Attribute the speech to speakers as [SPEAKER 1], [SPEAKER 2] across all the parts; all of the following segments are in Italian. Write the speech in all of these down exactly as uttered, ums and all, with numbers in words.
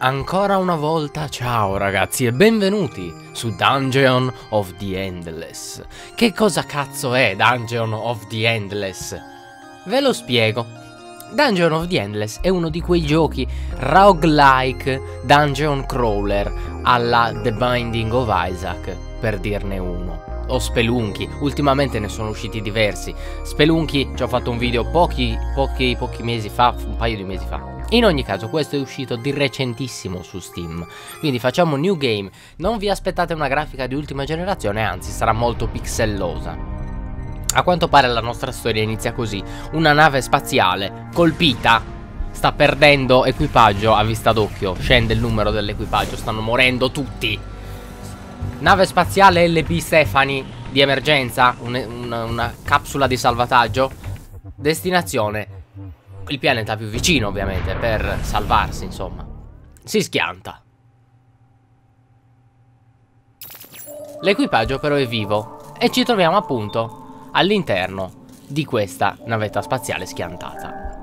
[SPEAKER 1] Ancora una volta ciao ragazzi e benvenuti su Dungeon of the Endless. Che cosa cazzo è Dungeon of the Endless? Ve lo spiego. Dungeon of the Endless è uno di quei giochi roguelike dungeon crawler alla The Binding of Isaac, per dirne uno. O Spelunky, ultimamente ne sono usciti diversi. Spelunky ci ho fatto un video pochi, pochi, pochi mesi fa, un paio di mesi fa. In ogni caso questo è uscito di recentissimo su Steam, quindi facciamo new game. Non vi aspettate una grafica di ultima generazione, anzi sarà molto pixellosa. A quanto pare la nostra storia inizia così: una nave spaziale colpita sta perdendo equipaggio a vista d'occhio, scende il numero dell'equipaggio, stanno morendo tutti. Nave spaziale L B Stefani di emergenza, un, una, una capsula di salvataggio. Destinazione il pianeta più vicino, ovviamente, per salvarsi, insomma. Si schianta. L'equipaggio però è vivo e ci troviamo appunto all'interno di questa navetta spaziale schiantata.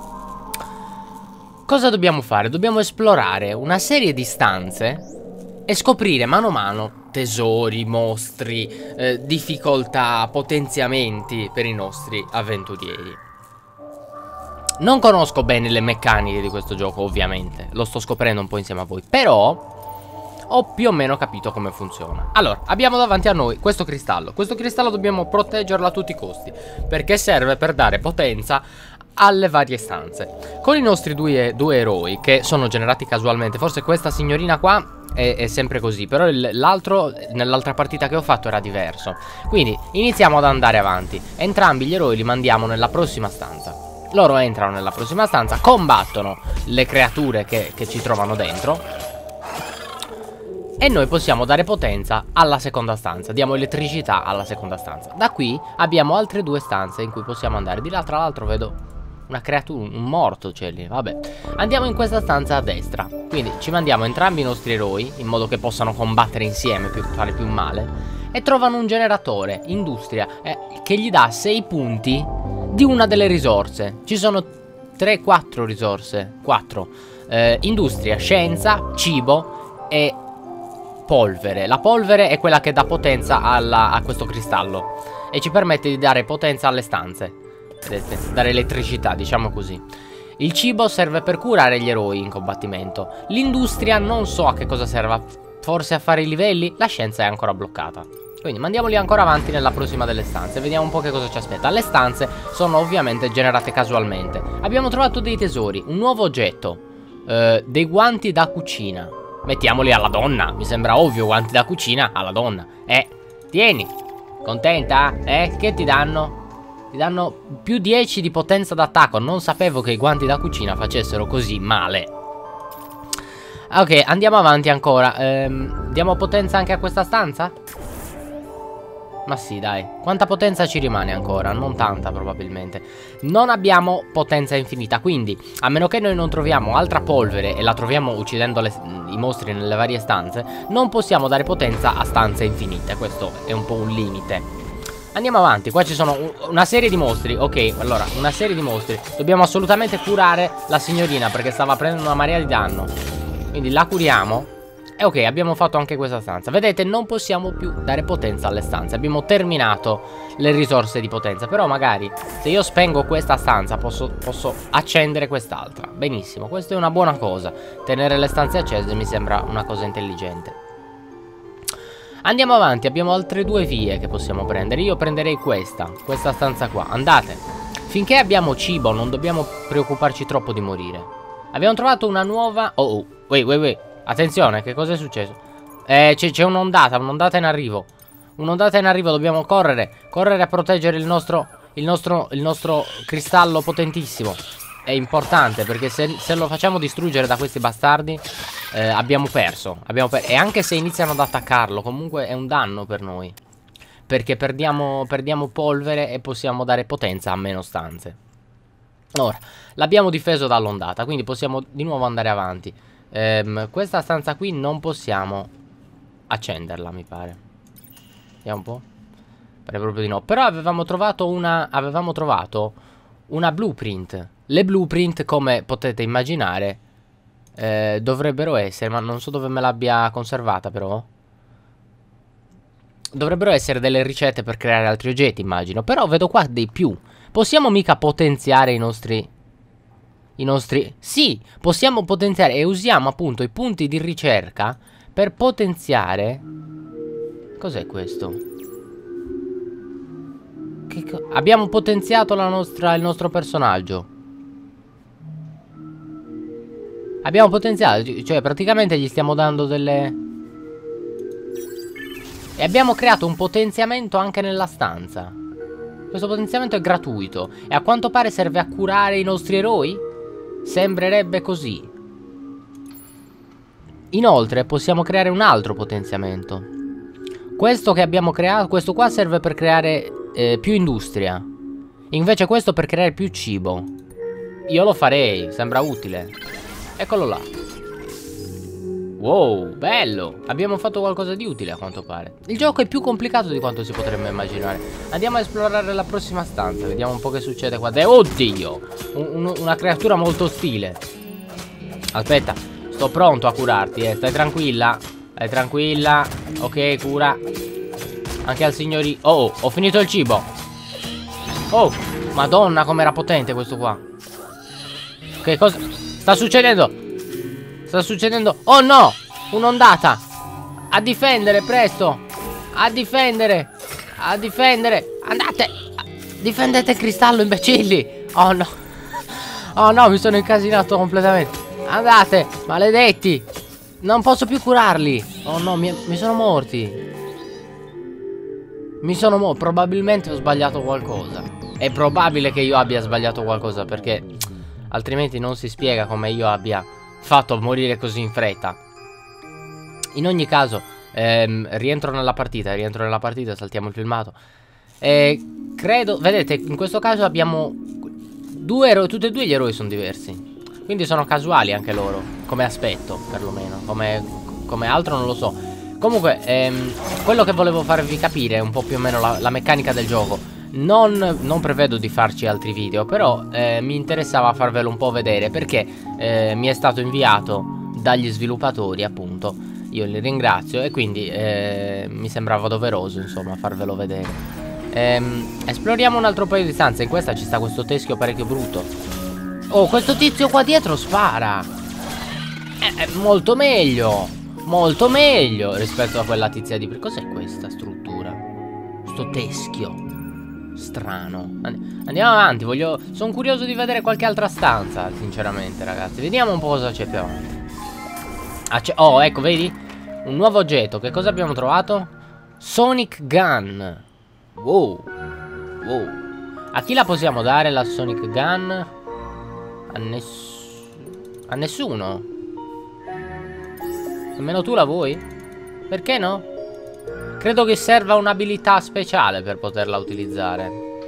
[SPEAKER 1] Cosa dobbiamo fare? Dobbiamo esplorare una serie di stanze e scoprire mano a mano tesori, mostri, eh, difficoltà, potenziamenti per i nostri avventurieri. Non conosco bene le meccaniche di questo gioco, ovviamente, lo sto scoprendo un po' insieme a voi, però ho più o meno capito come funziona. Allora, abbiamo davanti a noi questo cristallo. Questo cristallo dobbiamo proteggerlo a tutti i costi, perché serve per dare potenza alle varie stanze. Con i nostri due, due eroi, che sono generati casualmente, forse questa signorina qua è, è sempre così, però l'altro, nell'altra partita che ho fatto, era diverso. Quindi iniziamo ad andare avanti. Entrambi gli eroi li mandiamo nella prossima stanza. Loro entrano nella prossima stanza, combattono le creature che, che ci trovano dentro, e noi possiamo dare potenza alla seconda stanza. Diamo elettricità alla seconda stanza. Da qui abbiamo altre due stanze in cui possiamo andare. Di là tra l'altro vedo una creatura, un morto c'è lì. Vabbè, andiamo in questa stanza a destra. Quindi ci mandiamo entrambi i nostri eroi, in modo che possano combattere insieme, per fare più male. E trovano un generatore, industria, eh, che gli dà sei punti di una delle risorse. Ci sono tre quattro risorse. quattro eh, industria, scienza, cibo e polvere. La polvere è quella che dà potenza alla, a questo cristallo e ci permette di dare potenza alle stanze. Vedete? Dare elettricità, diciamo così. Il cibo serve per curare gli eroi in combattimento. L'industria non so a che cosa serva, forse a fare i livelli. La scienza è ancora bloccata. Quindi mandiamoli ancora avanti nella prossima delle stanze. Vediamo un po' che cosa ci aspetta. Le stanze sono ovviamente generate casualmente. Abbiamo trovato dei tesori, un nuovo oggetto, eh, dei guanti da cucina. Mettiamoli alla donna, mi sembra ovvio, guanti da cucina alla donna. Eh, tieni, contenta? Eh, che ti danno? Ti danno più dieci di potenza d'attacco. Non sapevo che i guanti da cucina facessero così male. Ok, andiamo avanti ancora. ehm, Diamo potenza anche a questa stanza? Ma sì, dai. Quanta potenza ci rimane ancora? Non tanta, probabilmente. Non abbiamo potenza infinita, quindi a meno che noi non troviamo altra polvere e la troviamo uccidendo le, i mostri nelle varie stanze, non possiamo dare potenza a stanze infinite. Questo è un po' un limite. Andiamo avanti. Qua ci sono una serie di mostri. Ok, allora, una serie di mostri. Dobbiamo assolutamente curare la signorina, perché stava prendendo una marea di danno. Quindi la curiamo. E ok, abbiamo fatto anche questa stanza. Vedete, non possiamo più dare potenza alle stanze. Abbiamo terminato le risorse di potenza. Però magari, se io spengo questa stanza, posso, posso accendere quest'altra. Benissimo, questa è una buona cosa. Tenere le stanze accese mi sembra una cosa intelligente. Andiamo avanti, abbiamo altre due vie che possiamo prendere. Io prenderei questa, questa stanza qua. Andate. Finché abbiamo cibo non dobbiamo preoccuparci troppo di morire. Abbiamo trovato una nuova... Oh, oh, wait, wait, wait. Attenzione, che cosa è successo? Eh, c'è un'ondata, un'ondata in arrivo. Un'ondata in arrivo, dobbiamo correre. Correre a proteggere il nostro, il nostro, il nostro cristallo potentissimo. È importante, perché se, se lo facciamo distruggere da questi bastardi, eh, abbiamo perso, abbiamo per E anche se iniziano ad attaccarlo, comunque è un danno per noi, perché perdiamo, perdiamo polvere e possiamo dare potenza a meno stanze. Ora, l'abbiamo difeso dall'ondata, quindi possiamo di nuovo andare avanti. Ehm, questa stanza qui non possiamo accenderla, mi pare. Vediamo un po'. Pare proprio di no. Però avevamo trovato una Avevamo trovato una blueprint. Le blueprint, come potete immaginare, eh, dovrebbero essere, ma non so dove me l'abbia conservata però. Dovrebbero essere delle ricette per creare altri oggetti, immagino. Però vedo qua dei più. Possiamo mica potenziare i nostri... I nostri... Sì, possiamo potenziare e usiamo appunto i punti di ricerca per potenziare... Cos'è questo? Che co... Abbiamo potenziato la nostra... il nostro personaggio. Abbiamo potenziato, cioè praticamente gli stiamo dando delle... E abbiamo creato un potenziamento anche nella stanza. Questo potenziamento è gratuito e a quanto pare serve a curare i nostri eroi? Sembrerebbe così. Inoltre possiamo creare un altro potenziamento. Questo che abbiamo creato, questo qua serve per creare eh, più industria. Invece questo per creare più cibo. Io lo farei, sembra utile. Eccolo là. Wow, bello. Abbiamo fatto qualcosa di utile a quanto pare. Il gioco è più complicato di quanto si potrebbe immaginare. Andiamo a esplorare la prossima stanza. Vediamo un po' che succede qua. Oddio, un, un, una creatura molto ostile. Aspetta, sto pronto a curarti, eh. Stai tranquilla. Stai tranquilla. Ok, cura. Anche al signori. Oh, ho finito il cibo. Oh, madonna com'era potente questo qua. Che cosa sta succedendo? Sta succedendo... Oh no! Un'ondata! A difendere, presto! A difendere! A difendere! Andate! Difendete il cristallo, imbecilli! Oh no! Oh no, mi sono incasinato completamente! Andate! Maledetti! Non posso più curarli! Oh no, mi, mi sono morti! Mi sono morti! Probabilmente ho sbagliato qualcosa. È probabile che io abbia sbagliato qualcosa, perché... altrimenti non si spiega come io abbia... fatto morire così in fretta. In ogni caso ehm, rientro nella partita Rientro nella partita, saltiamo il filmato. E credo, vedete, in questo caso abbiamo due eroi. Tutti e due gli eroi sono diversi, quindi sono casuali anche loro, come aspetto perlomeno. Come, come altro non lo so. Comunque ehm, quello che volevo farvi capire è un po' più o meno la, la meccanica del gioco. Non, non prevedo di farci altri video, però eh, mi interessava farvelo un po' vedere, perché eh, mi è stato inviato dagli sviluppatori, appunto. Io li ringrazio e quindi eh, mi sembrava doveroso, insomma, farvelo vedere. ehm, Esploriamo un altro paio di stanze. In questa ci sta questo teschio parecchio brutto. Oh, questo tizio qua dietro spara. È, è molto meglio, molto meglio rispetto a quella tizia di prima. Cos'è questa struttura? Sto teschio strano. Andiamo avanti, voglio... sono curioso di vedere qualche altra stanza, sinceramente, ragazzi. Vediamo un po' cosa c'è più avanti. Ah, oh, ecco, vedi? Un nuovo oggetto. Che cosa abbiamo trovato? Sonic Gun. Wow. Wow. A chi la possiamo dare la Sonic Gun? A, ness... a nessuno. Nemmeno tu la vuoi? Perché no? Credo che serva un'abilità speciale per poterla utilizzare.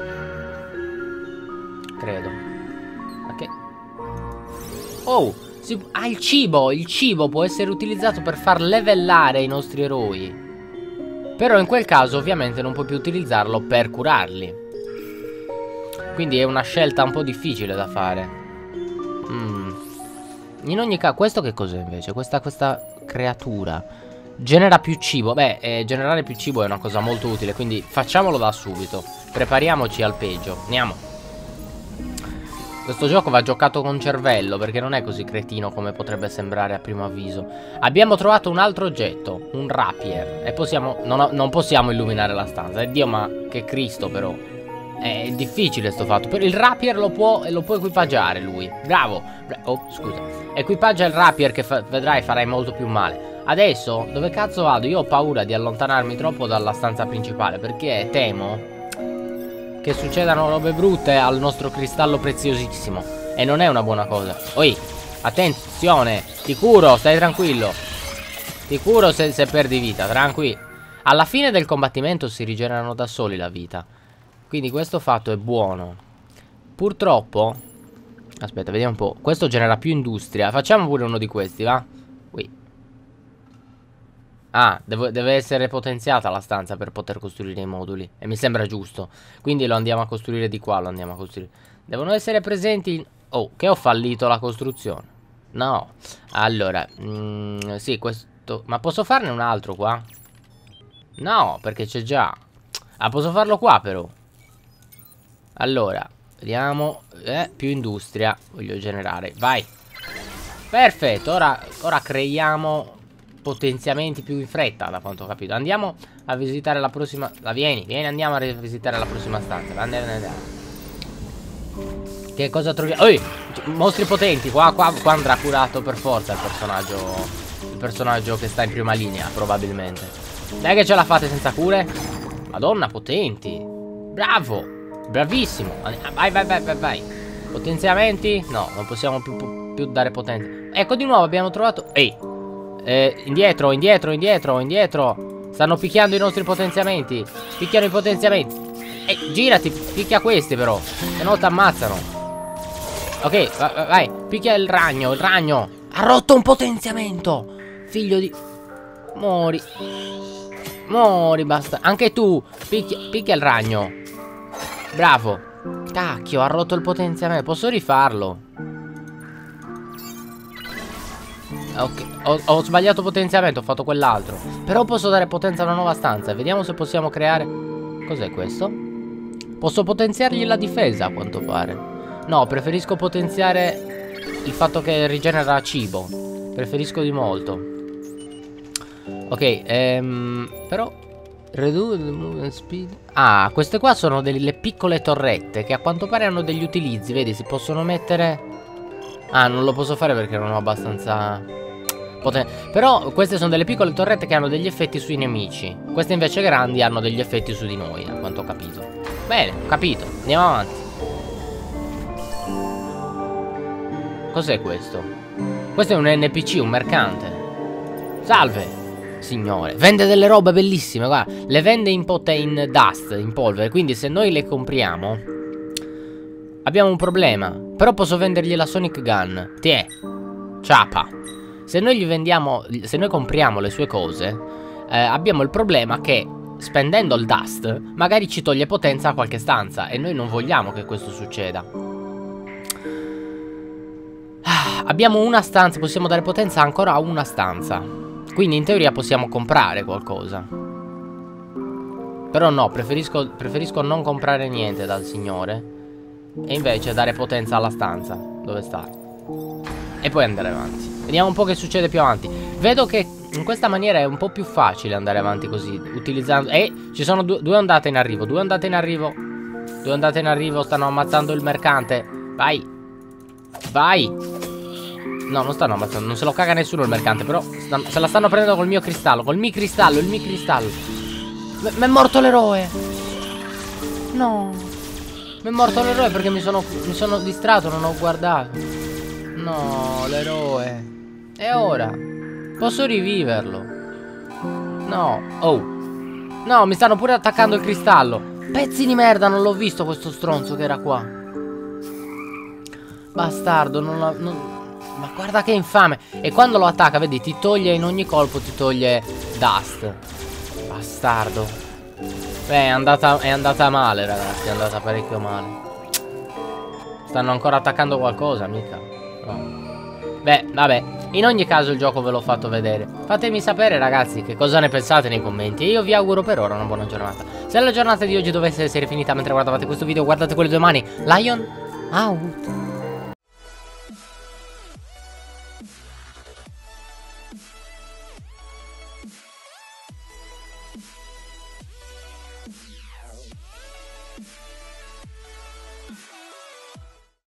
[SPEAKER 1] Credo. Ok. Oh, si... ah, il cibo. Il cibo può essere utilizzato per far livellare i nostri eroi. Però in quel caso ovviamente non puoi più utilizzarlo per curarli. Quindi è una scelta un po' difficile da fare. mm. In ogni caso, questo che cos'è invece? Questa, questa creatura genera più cibo. Beh, eh, generare più cibo è una cosa molto utile, quindi facciamolo da subito. Prepariamoci al peggio. Andiamo. Questo gioco va giocato con cervello, perché non è così cretino come potrebbe sembrare a primo avviso. Abbiamo trovato un altro oggetto, un rapier, e possiamo... Non, non possiamo illuminare la stanza. E Dio, ma che Cristo però. È difficile sto fatto. Per il rapier lo può, lo può equipaggiare lui. Bravo. Oh, scusa. Equipaggia il rapier che fa, vedrai farai molto più male. Adesso, dove cazzo vado? Io ho paura di allontanarmi troppo dalla stanza principale, perché temo che succedano robe brutte al nostro cristallo preziosissimo. E non è una buona cosa. Oi, attenzione, ti curo, stai tranquillo. Ti curo se, se perdi vita, tranquillo. Alla fine del combattimento si rigenerano da soli la vita, quindi questo fatto è buono. Purtroppo, aspetta, vediamo un po'. Questo genera più industria. Facciamo pure uno di questi, va? Ui. Ah, devo, deve essere potenziata la stanza per poter costruire i moduli. E mi sembra giusto. Quindi lo andiamo a costruire di qua, lo andiamo a costruire. Devono essere presenti... Oh, che ho fallito la costruzione. No. Allora, mm, sì, questo... Ma posso farne un altro qua? No, perché c'è già. Ah, posso farlo qua però. Allora, vediamo. Eh, più industria voglio generare. Vai. Perfetto, ora, ora creiamo potenziamenti più in fretta, da quanto ho capito. Andiamo a visitare la prossima... La vieni, vieni, andiamo a visitare la prossima stanza. Andiamo, andiamo. Che cosa troviamo? Oi, mostri potenti. Qua, qua, qua andrà curato per forza il personaggio. Il personaggio che sta in prima linea, probabilmente. Dai che ce la fate senza cure. Madonna, potenti. Bravo. Bravissimo. Vai, vai, vai, vai, vai. Potenziamenti? No, non possiamo più, più dare potenza. Ecco, di nuovo abbiamo trovato... Ehi. Eh, indietro, indietro, indietro, indietro. Stanno picchiando i nostri potenziamenti. Picchiano i potenziamenti. Ehi, girati, picchia questi però. Se no ti ammazzano. Ok, vai, vai, picchia il ragno, il ragno. Ha rotto un potenziamento. Figlio di... Mori. Mori, basta. Anche tu, picchia, picchia il ragno. Bravo. Cacchio, ha rotto il potenziamento. Posso rifarlo? Ok, ho, ho sbagliato potenziamento, ho fatto quell'altro. Però posso dare potenza a una nuova stanza. Vediamo se possiamo creare... Cos'è questo? Posso potenziargli la difesa, a quanto pare. No, preferisco potenziare il fatto che rigenera cibo. Preferisco di molto. Ok, ehm, però reduce the movement speed. Ah, queste qua sono delle piccole torrette che a quanto pare hanno degli utilizzi. Vedi, si possono mettere... Ah, non lo posso fare perché non ho abbastanza... Però queste sono delle piccole torrette che hanno degli effetti sui nemici. Queste invece grandi hanno degli effetti su di noi, a quanto ho capito. Bene, ho capito. Andiamo avanti. Cos'è questo? Questo è un N P C, un mercante. Salve, signore. Vende delle robe bellissime, guarda. Le vende in, in dust, in polvere. Quindi se noi le compriamo abbiamo un problema. Però posso vendergli la Sonic Gun. Tiè, ciapa. Se noi gli vendiamo, se noi compriamo le sue cose, eh, abbiamo il problema che spendendo il dust magari ci toglie potenza a qualche stanza. E noi non vogliamo che questo succeda. ah, Abbiamo una stanza, possiamo dare potenza ancora a una stanza. Quindi in teoria possiamo comprare qualcosa. Però no, preferisco, preferisco non comprare niente dal signore e invece dare potenza alla stanza dove sta. E poi andare avanti. Vediamo un po' che succede più avanti. Vedo che in questa maniera è un po' più facile andare avanti così, utilizzando... E ci sono due, due ondate in arrivo. Due ondate in arrivo. Due ondate in arrivo. Stanno ammazzando il mercante. Vai. Vai. No, non stanno ammazzando. Non se lo caga nessuno il mercante. Però stanno, se la stanno prendendo col mio cristallo. Col mio cristallo. Il mio cristallo. Mi è morto l'eroe. No. Mi è morto l'eroe perché mi sono, mi sono distratto. Non ho guardato. No, l'eroe. E ora? Posso riviverlo? No. Oh. No, mi stanno pure attaccando il cristallo. Pezzi di merda, non l'ho visto questo stronzo che era qua. Bastardo, non l'ho... Non... Ma guarda che infame. E quando lo attacca, vedi, ti toglie in ogni colpo, ti toglie dust. Bastardo. Beh, è andata, è andata male, ragazzi. È andata parecchio male. Stanno ancora attaccando qualcosa, mica. No. Beh, vabbè. In ogni caso il gioco ve l'ho fatto vedere. Fatemi sapere, ragazzi, che cosa ne pensate nei commenti. E io vi auguro per ora una buona giornata. Se la giornata di oggi dovesse essere finita mentre guardavate questo video, guardate quello di domani. Lion out.